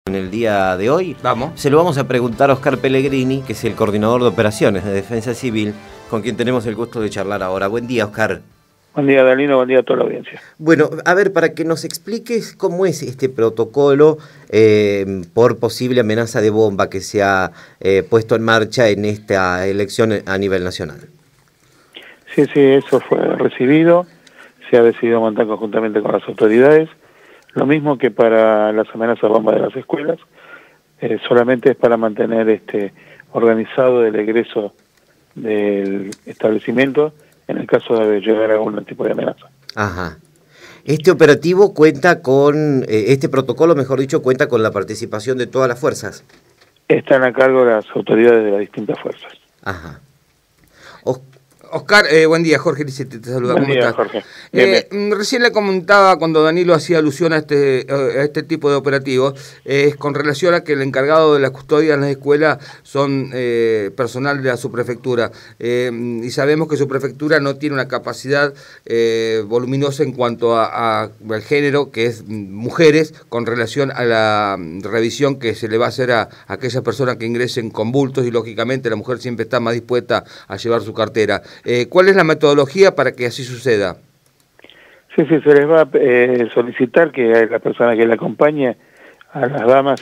En el día de hoy Vamos. se lo vamos a preguntar a Oscar Pellegrini, que es el coordinador de operaciones de Defensa Civil, con quien tenemos el gusto de charlar ahora. Buen día, Oscar. Buen día, Danilo, buen día a toda la audiencia. Bueno, a ver, para que nos expliques cómo es este protocolo por posible amenaza de bomba que se ha puesto en marcha en esta elección a nivel nacional. Sí, eso fue recibido, se ha decidido montar conjuntamente con las autoridades, lo mismo que para las amenazas bomba de las escuelas, solamente es para mantener organizado el egreso del establecimiento en el caso de llegar a algún tipo de amenaza. Ajá. Este operativo cuenta con, este protocolo, mejor dicho, cuenta con la participación de todas las fuerzas. Están a cargo las autoridades de las distintas fuerzas. Ajá. Oscar, buen día, Jorge te saluda. Buen ¿Cómo día, estás? Jorge. Recién le comentaba cuando Danilo hacía alusión a este tipo de operativos, con relación a que el encargado de la custodia en las escuelas son personal de la subprefectura, y sabemos que su prefectura no tiene una capacidad voluminosa en cuanto al género, que es mujeres, con relación a la revisión que se le va a hacer a aquellas personas que ingresen con bultos, y lógicamente la mujer siempre está más dispuesta a llevar su cartera. ¿Cuál es la metodología para que así suceda? Sí, se les va a solicitar que la persona que le acompañe a las damas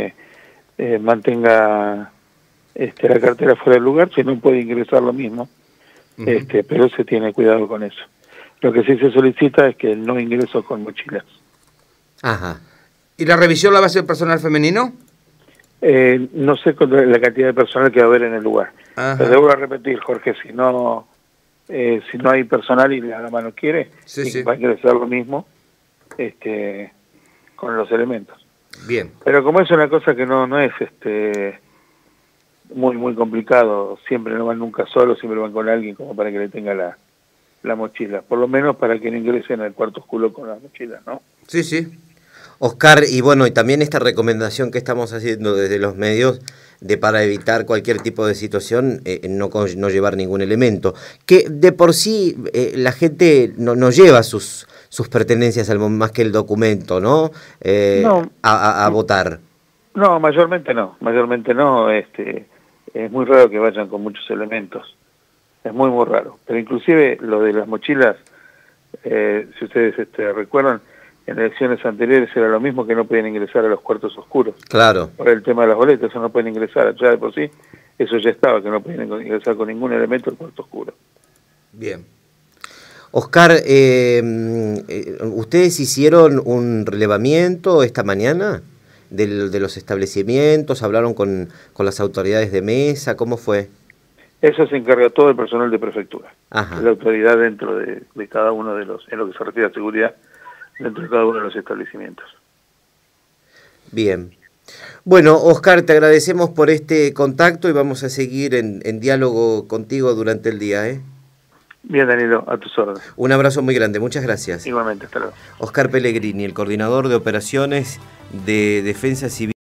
mantenga la cartera fuera del lugar, si no puede ingresar lo mismo, pero se tiene cuidado con eso. Lo que sí se solicita es que el no ingreso con mochilas. Ajá. ¿Y la revisión la va a hacer personal femenino? No sé con la cantidad de personal que va a haber en el lugar. Ajá. Pero debo repetir, Jorge, si no hay personal y la dama no quiere, va a ingresar lo mismo con los elementos. Bien. Pero como es una cosa que no es muy complicado, siempre no van nunca solos, siempre van con alguien como para que le tenga la mochila. Por lo menos para que no ingresen al cuarto oscuro con la mochila, ¿no? Sí. Oscar, y bueno, y también esta recomendación que estamos haciendo desde los medios para evitar cualquier tipo de situación, no llevar ningún elemento. Que de por sí la gente no lleva sus pertenencias más que el documento, ¿no? A votar. No, mayormente no. Es muy raro que vayan con muchos elementos. Es muy raro. Pero inclusive lo de las mochilas, si ustedes recuerdan, en elecciones anteriores era lo mismo, que no podían ingresar a los cuartos oscuros. Claro. Por el tema de las boletas, eso no pueden ingresar. Ya de por sí, eso ya estaba, que no podían ingresar con ningún elemento al cuarto oscuro. Bien. Oscar, ¿ustedes hicieron un relevamiento esta mañana de los establecimientos? ¿Hablaron con las autoridades de mesa? ¿Cómo fue? Eso se encarga todo el personal de prefectura. Ajá. La autoridad dentro de cada uno de los, en lo que se refiere a seguridad, dentro de cada uno de los establecimientos. Bien. Bueno, Oscar, te agradecemos por este contacto y vamos a seguir en diálogo contigo durante el día, ¿eh? Bien, Danilo, a tus órdenes. Un abrazo muy grande, muchas gracias. Igualmente, hasta luego. Oscar Pellegrini, el coordinador de operaciones de Defensa Civil.